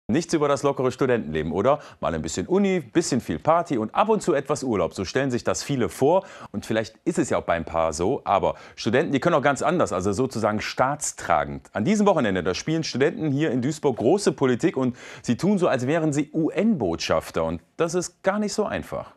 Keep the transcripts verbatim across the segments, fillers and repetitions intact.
Nichts über das lockere Studentenleben, oder? Mal ein bisschen Uni, bisschen viel Party und ab und zu etwas Urlaub. So stellen sich das viele vor. Und vielleicht ist es ja auch bei ein paar so. Aber Studenten, die können auch ganz anders, also sozusagen staatstragend. An diesem Wochenende, da spielen Studenten hier in Duisburg große Politik und sie tun so, als wären sie U N-Botschafter. Und das ist gar nicht so einfach.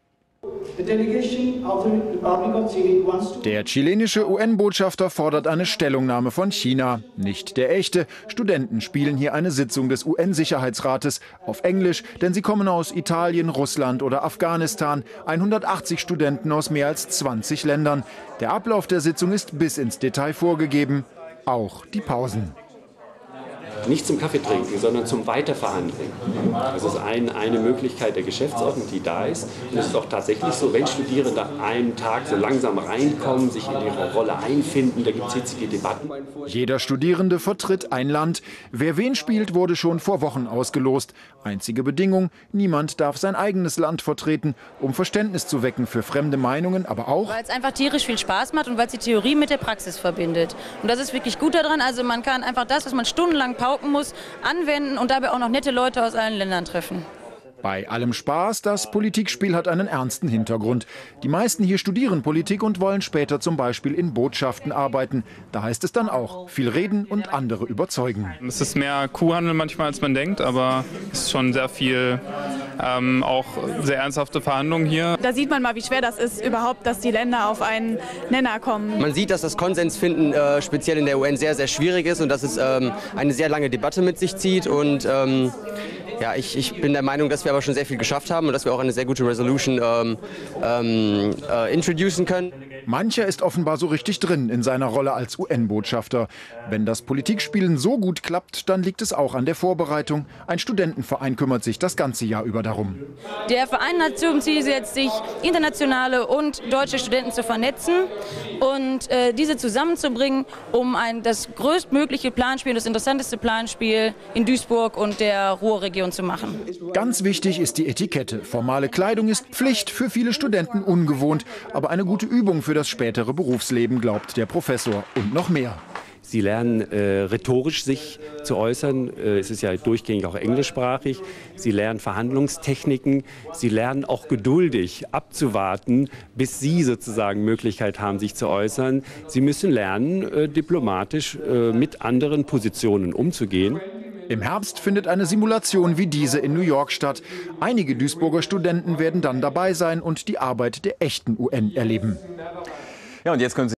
Der chilenische U N-Botschafter fordert eine Stellungnahme von China. Nicht der echte. Studenten spielen hier eine Sitzung des U N-Sicherheitsrates auf Englisch, denn sie kommen aus Italien, Russland oder Afghanistan. hundertachtzig Studenten aus mehr als zwanzig Ländern. Der Ablauf der Sitzung ist bis ins Detail vorgegeben. Auch die Pausen. Nicht zum Kaffee trinken, sondern zum Weiterverhandeln. Das ist ein, eine Möglichkeit der Geschäftsordnung, die da ist. Und es ist auch tatsächlich so, wenn Studierende an einem Tag so langsam reinkommen, sich in ihre Rolle einfinden, da gibt es hitzige Debatten. Jeder Studierende vertritt ein Land. Wer wen spielt, wurde schon vor Wochen ausgelost. Einzige Bedingung, niemand darf sein eigenes Land vertreten, um Verständnis zu wecken für fremde Meinungen, aber auch... Weil es einfach tierisch viel Spaß macht und weil es die Theorie mit der Praxis verbindet. Und das ist wirklich gut daran. Also man kann einfach das, was man stundenlang pauken muss, anwenden und dabei auch noch nette Leute aus allen Ländern treffen. Bei allem Spaß, das Politikspiel hat einen ernsten Hintergrund. Die meisten hier studieren Politik und wollen später zum Beispiel in Botschaften arbeiten. Da heißt es dann auch, viel reden und andere überzeugen. Es ist mehr Kuhhandel manchmal, als man denkt, aber es ist schon sehr viel, ähm, auch sehr ernsthafte Verhandlungen hier. Da sieht man mal, wie schwer das ist, überhaupt, dass die Länder auf einen Nenner kommen. Man sieht, dass das Konsensfinden äh, speziell in der U N sehr, sehr schwierig ist und dass es ähm, eine sehr lange Debatte mit sich zieht. Und ähm, ja, ich, ich bin der Meinung, dass wir aber schon sehr viel geschafft haben und dass wir auch eine sehr gute Resolution ähm, ähm, äh, introducen können. Mancher ist offenbar so richtig drin in seiner Rolle als U N-Botschafter. Wenn das Politikspielen so gut klappt, dann liegt es auch an der Vorbereitung. Ein Studentenverein kümmert sich das ganze Jahr über darum. Der Verein hat zum Ziel gesetzt, sich internationale und deutsche Studenten zu vernetzen und äh, diese zusammenzubringen, um ein, das größtmögliche Planspiel, das interessanteste Planspiel in Duisburg und der Ruhrregion zu machen. Ganz wichtig ist die Etikette. Formale Kleidung ist Pflicht, für viele Studenten ungewohnt, aber eine gute Übung für das spätere Berufsleben, glaubt der Professor. Und noch mehr. Sie lernen äh, rhetorisch sich zu äußern. Äh, es ist ja durchgängig auch englischsprachig. Sie lernen Verhandlungstechniken. Sie lernen auch geduldig abzuwarten, bis Sie sozusagen Möglichkeit haben, sich zu äußern. Sie müssen lernen, äh, diplomatisch äh, mit anderen Positionen umzugehen. Im Herbst findet eine Simulation wie diese in New York statt. Einige Duisburger Studenten werden dann dabei sein und die Arbeit der echten U N erleben. Ja, und jetzt können Sie